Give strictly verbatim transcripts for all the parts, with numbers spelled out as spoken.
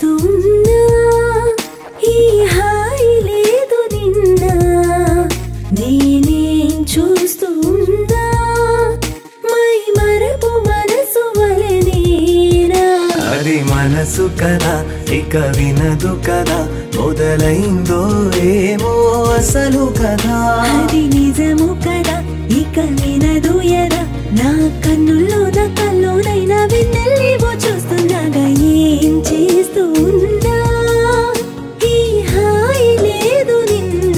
చేస్తున్నా ఈ హాయి లేదు నిన్న నేనేం చూస్తున్నా మై మరపు మనసు వలనేనా అది మనసు కదా ఇక వినదు కదా మొదలైందో ఏమో అసలు కదా అది నిజము కదా ఇక వినదు ఎదా నా కన్నుల్లో నా కల్లోనైనా వెన్నెల్లేవో చూస్తున్నాగా ఏం చేస్తూ ఉన్నా ఈ హాయి లేదు నిన్న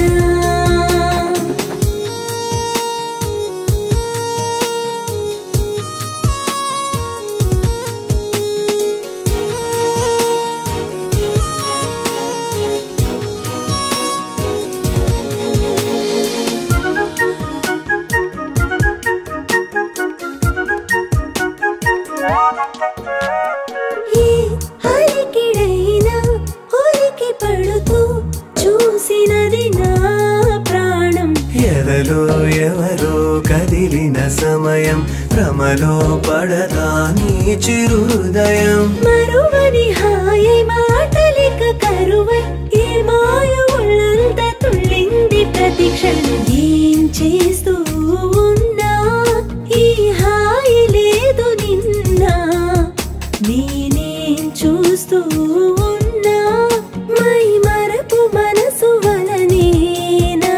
ఎవరో కదిలిన సమయం భ్రమలో పడదా నీ చిరు హృదయం మరువని హాయి మాటలిక కరువై ఏ మాయ ఒళ్ళంత తుళ్ళింది ప్రతిక్షణం ఏం చేస్తూ ఉన్నా ఈ హాయి లేదు నిన్న నేనేం చూస్తూ ఉన్నా మై మరపు మనసు వలనేనా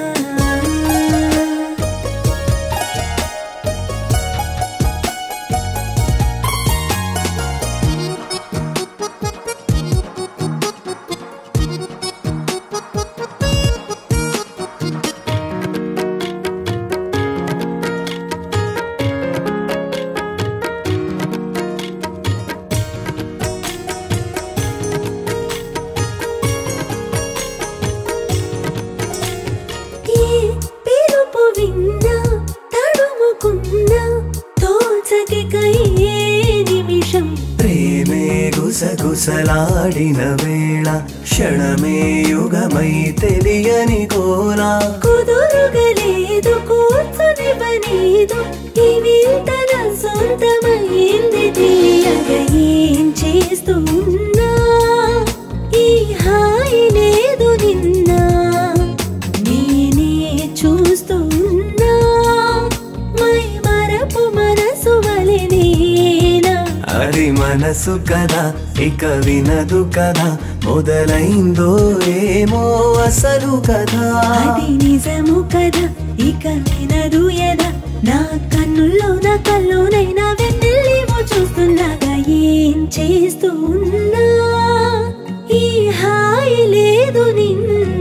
గుసలాడిన వేళ క్షణమే యుగమై తెలియని గోలా కుదురుగలేదు కూర్చునివ్వలేదు ఇవి తన సొంతమైంది తీయగా ఏం చేస్తూ ఉన్నా ఈ హాయి లేదు నిన్న నేనే చూస్తూ ఉన్నా మై మరపు మనసు వలనేనా అది మనసు కదా ఇక వినదు కదా మొదలైందో ఏమో అసలు కదా అది నిజము కదా ఇక వినదు ఎదా నా కన్నుల్లో నా కల్లోనైనా వెన్నెల్లేవో చూస్తున్నాగా ఏం చేస్తూ ఉన్నా ఈ హాయి లేదు నిన్న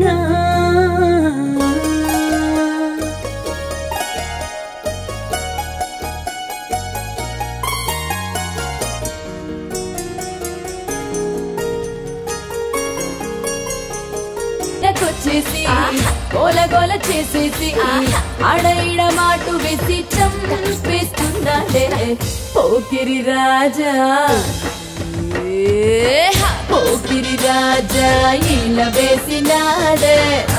గోల గోల చేసేసి ఆడ ఈడ మాటు వేసి చంపేస్తున్నాడే పోకిరి రాజా పోకిరి రాజా ఇలా వేసినాడే